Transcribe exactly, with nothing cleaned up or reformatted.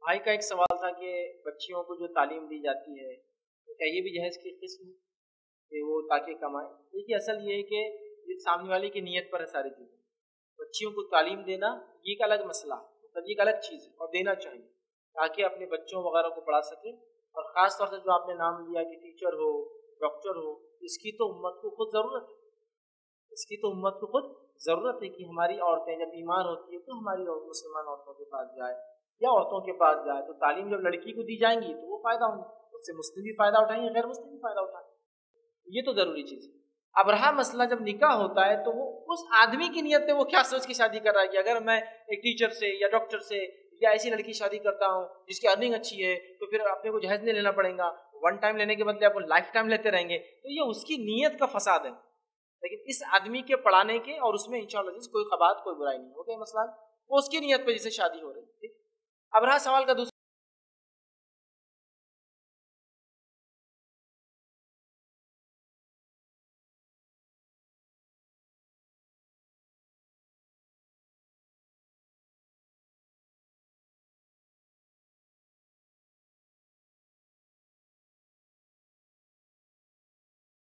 بھائی کا ایک سوال تھا کہ بچیوں کو جو تعلیم دی جاتی ہے کیا یہ بھی جہیز کی قسم کہ وہ تاکہ کمائے؟ دیکھیے اصل یہ ہے کہ یہ سامنے والے کی نیت پر ہے ساری چیزیں. بچیوں کو تعلیم دینا یہ ایک الگ مسئلہ ہے, مطلب یہ ایک الگ چیز ہے اور دینا چاہیے تاکہ اپنے بچوں وغیرہ کو پڑھا سکیں. اور خاص طور سے جو آپ نے نام لیا کہ ٹیچر ہو, ڈاکٹر ہو, اس کی تو امت کو خود ضرورت ہے, اس کی تو امت کو خود ضرورت ہے کہ ہماری عورتیں جب بیمار ہوتی ہیں تو ہماری مسلمان عورتوں کے پاس جائے یا عورتوں کے پاس جائے. تو تعلیم جب لڑکی کو دی جائیں گی تو وہ فائدہ ہوں گا, اس سے مسلم بھی فائدہ اٹھائیں گے, غیر مسلم بھی فائدہ اٹھائیں گے. یہ تو ضروری چیز ہے. اب رہا مسئلہ جب نکاح ہوتا ہے تو وہ اس آدمی کی نیت پہ وہ کیا سوچ کے شادی کر رہا ہے کہ اگر میں ایک ٹیچر سے یا ڈاکٹر سے یا ایسی لڑکی شادی کرتا ہوں جس کی ارننگ اچھی ہے تو پھر اپنے کو جہیز نہیں لینا پڑے گا, ون ٹائم لینے کے بدلے آپ لائف ٹائم لیتے رہیں گے. تو یہ اس کی نیت کا فساد ہے. لیکن اس آدمی کے پڑھانے کے اور اس میں انشاءاللہ کوئی خبات کوئی برائی نہیں ہوگی. مسئلہ وہ اس کی نیت پہ جسے شادی ہو رہی ہے. اب رہا سوال کا دوسرا